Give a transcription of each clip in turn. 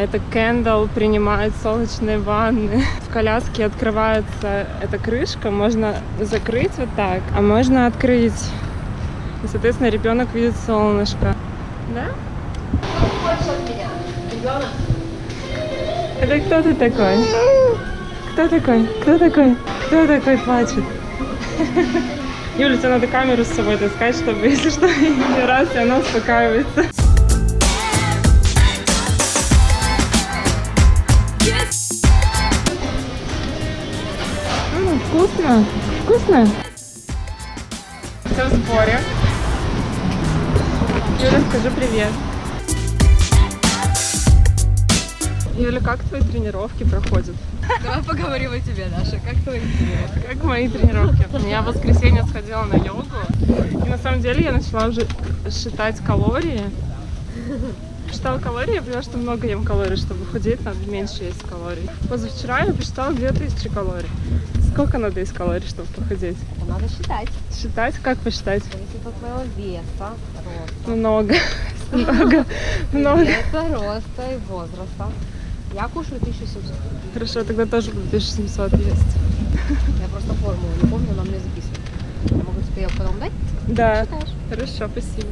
это Кендалл принимает солнечные ванны. В коляске открывается эта крышка, можно закрыть вот так, а можно открыть. И, соответственно, ребенок видит солнышко. Да? Что хочешь от меня? Ребенок? Это кто ты такой? Кто такой? Кто такой? Кто такой плачет? Юля, тебе надо камеру с собой таскать, чтобы, если что, не раз, и она успокаивается. Вкусно? Вкусно? Все в сборе. Юля, скажи привет. Юля, как твои тренировки проходят? Давай поговорим о тебе, Даша. Как твои тренировки? Как мои тренировки? Я в воскресенье сходила на йогу. И на самом деле я начала уже считать калории. Посчитала калории, я поняла, что много ем калорий. Чтобы худеть, надо меньше есть калорий. Позавчера я посчитала 2000 калорий. Сколько надо есть калорий, чтобы похудеть? Это надо считать. Считать? Как посчитать? Зависит от твоего веса, роста. Много. Много. Веса, роста и возраста. Я кушаю 1700. Хорошо, тогда тоже буду 1700 есть. Я просто формулу не помню, она мне записана. Я могу тебе ее потом дать? Да. Считаешь? Хорошо, спасибо.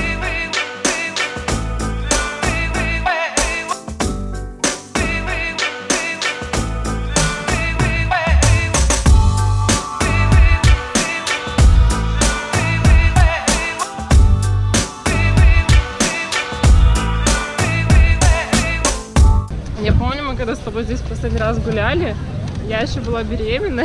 Я помню, мы когда с тобой здесь последний раз гуляли, я еще была беременна.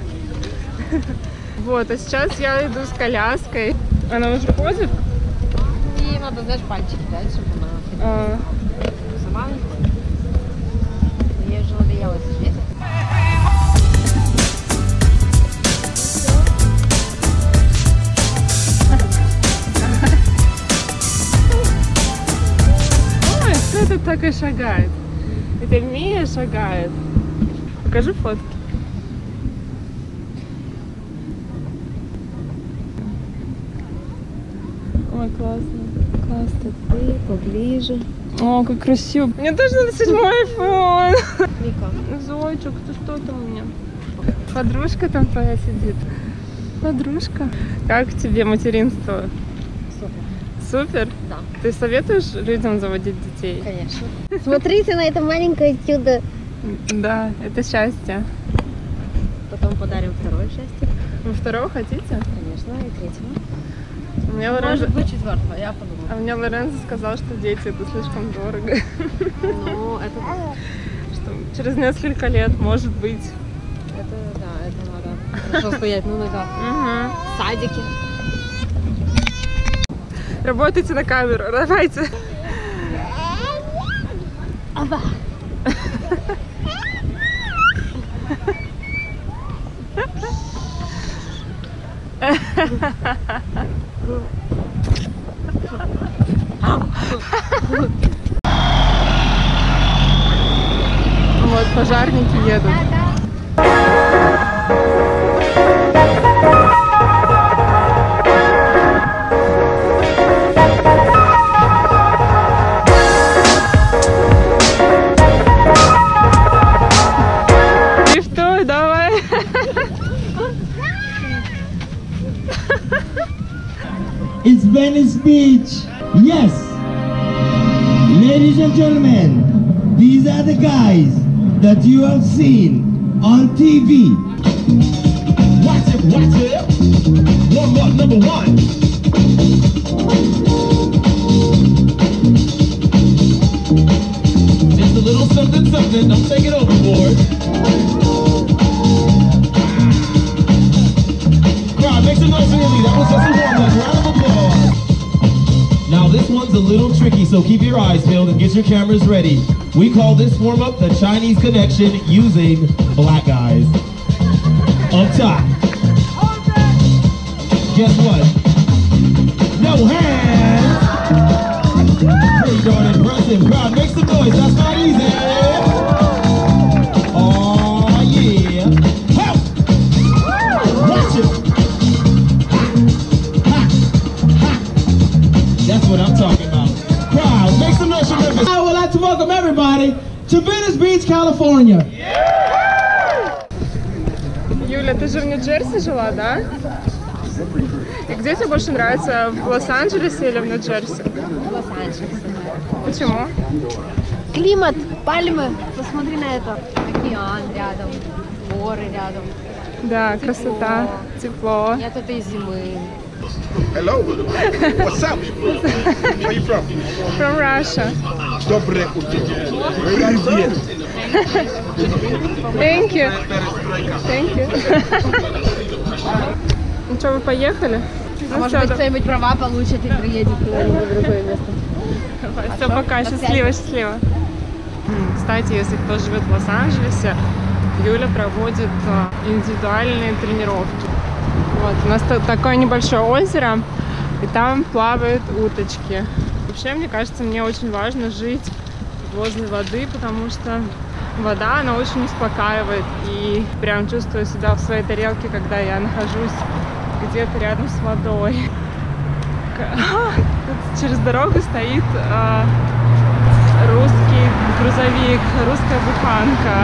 Вот, а сейчас я иду с коляской. Она уже ходит? И надо, знаешь, пальчики дать, чтобы она сама. Ей уже надоело сидеть. Ой, кто это так и шагает? Это Мия шагает. Покажи фотки. Ой, классно. Классно. Ты поближе. О, как красиво. Мне тоже надо 7-й iPhone. Вика. Зойчик, ты что там у меня? Подружка там твоя сидит. Подружка. Как тебе материнство? Супер. Супер? Да. Ты советуешь людям заводить детей? Конечно. Смотрите на это маленькое чудо. Да, это счастье. Потом подарим второе счастье. Вы второго хотите? Конечно, и третьего. Мне Может быть, четвертого, я подумала. А мне Лоренцо сказал, что дети это слишком дорого. Ну, это да. Что через несколько лет, может быть. Это да, это надо хорошо стоять на ногах. В садике. Работайте на камеру, давайте. Ава. Вот пожарники едут. Дрифтуй, давай. It's Venice Beach. Yes. Ladies and gentlemen, these are the guys that you have seen on TV. Watch it, watch it. Warm up number one. Just a little something, something. Don't take it overboard. Crowd, make some noise for Lily. That was just a warm-up. Round of applause. Now this one's a little tricky, so keep your eyes peeled and get your cameras ready. We call this warm-up the Chinese Connection using black guys. Up top. Guess what? No hands. Pretty darn impressive. Crowd, make some noise. That's not easy. Oh yeah. Help. Watch it. Ha. Ha. That's what I'm talking about. Crowd, make some noise for Memphis. I would like to welcome everybody. everybody to Venice Beach, California. Юля, ты же в Нью-Джерси жила, да? И где тебе больше нравится, в Лос-Анджелесе или в Нью-Джерси? Лос-Анджелес. Почему? Климат, пальмы, посмотри на это. Океан рядом, горы рядом. Да, красота, тепло. Нет этой зимы. Hello. What's up? Where you from? From Russia. Доброе утро. Привет. Thank you. Thank you. Ну что, вы поехали? Ну, Может быть, кто-нибудь права получит и приедет куда-нибудь в другое место. Все, пока, счастливо, счастливо. Кстати, если кто живет в Лос-Анджелесе, Юля проводит индивидуальные тренировки. Вот, у нас такое небольшое озеро, и там плавают уточки. Вообще, мне кажется, мне очень важно жить возле воды, потому что вода, она очень успокаивает. И прям чувствую себя в своей тарелке, когда я нахожусь где-то рядом с водой. Тут через дорогу стоит русский грузовик, русская буханка.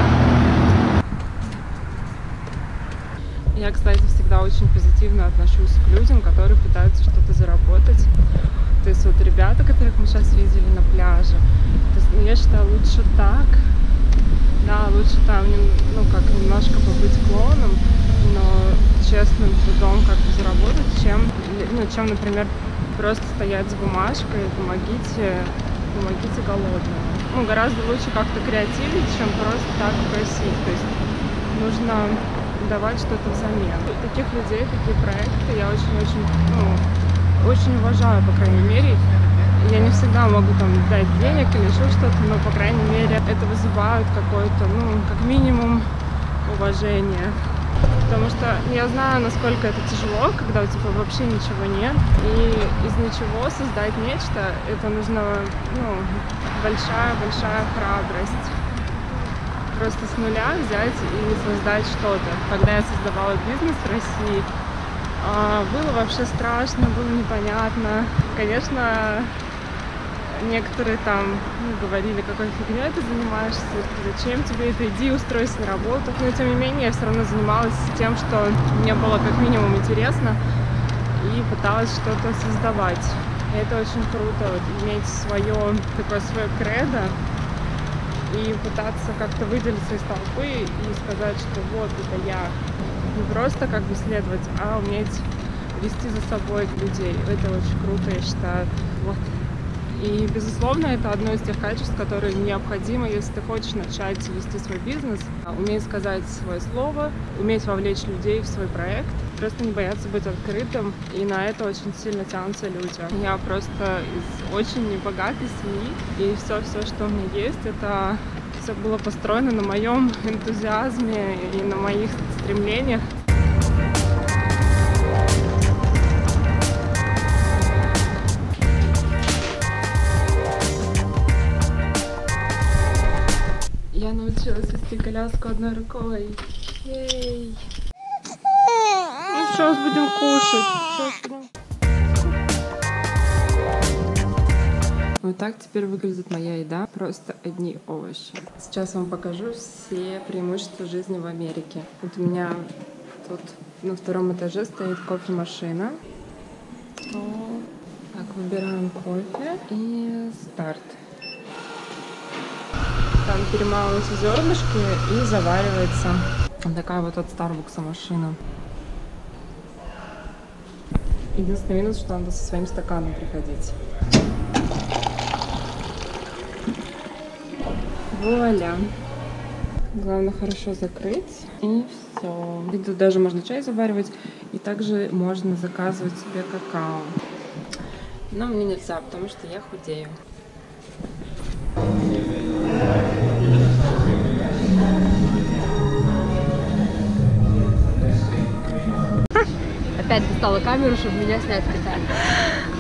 Я, кстати, всегда очень позитивно отношусь к людям, которые пытаются что-то заработать. То есть вот ребята, которых мы сейчас видели на пляже, то есть, я считаю, лучше так. Да, лучше там, ну, как немножко побыть клоуном, но честным трудом как бы заработать, чем, например, просто стоять с бумажкой, помогите голодным. Ну, гораздо лучше как-то креативить, чем просто так просить. То есть нужно давать что-то взамен. Таких людей, такие проекты я очень-очень уважаю, по крайней мере. Я не всегда могу там дать денег или еще что-то, но, по крайней мере, это вызывает какое-то, как минимум, уважение. Потому что я знаю, насколько это тяжело, когда у тебя вообще ничего нет. И из ничего создать нечто, это нужно, большая-большая храбрость. Просто с нуля взять и создать что-то. Когда я создавала бизнес в России, было вообще страшно, было непонятно. Конечно, некоторые там говорили, какой фигней ты занимаешься, зачем тебе это, иди устройся на работу. Но тем не менее я все равно занималась тем, что мне было как минимум интересно, и пыталась что-то создавать. И это очень круто, вот, иметь свое кредо и пытаться как-то выделиться из толпы и сказать, что вот это я. Не просто как бы следовать, а уметь вести за собой людей. Это очень круто, я считаю. Вот. И, безусловно, это одно из тех качеств, которые необходимы, если ты хочешь начать вести свой бизнес. Уметь сказать свое слово, уметь вовлечь людей в свой проект, просто не бояться быть открытым. И на это очень сильно тянутся люди. Я просто из очень небогатой семьи, и все, что у меня есть, это все было построено на моем энтузиазме и на моих стремлениях. Я научилась вести коляску одной рукой. Ей! Ну, сейчас будем кушать. Вот так теперь выглядит моя еда. Просто одни овощи. Сейчас вам покажу все преимущества жизни в Америке. Вот у меня тут на втором этаже стоит кофемашина. Так, выбираем кофе и старт. Там перемалываются зернышки и заваривается. Вот такая вот от Starbucks машина. Единственный минус, что надо со своим стаканом приходить. Вуаля. Главное хорошо закрыть. И все. И тут даже можно чай заваривать. И также можно заказывать себе какао. Но мне нельзя, потому что я худею. Опять достала камеру, чтобы меня снять специально.